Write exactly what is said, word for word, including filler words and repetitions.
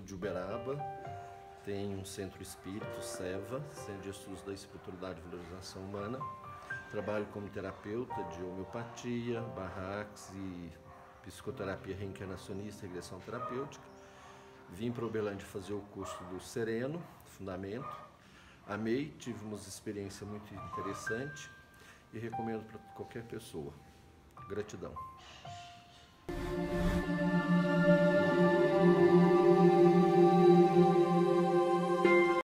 de Uberaba, tem um centro espírita, SEVA, Centro de Estudos da Espiritualidade e Valorização Humana. Trabalho como terapeuta de homeopatia, barracks e psicoterapia reencarnacionista e regressão terapêutica. Vim para Uberlândia fazer o curso do Sereno, Fundamento. Amei, tive uma experiência muito interessante e recomendo para qualquer pessoa. Gratidão.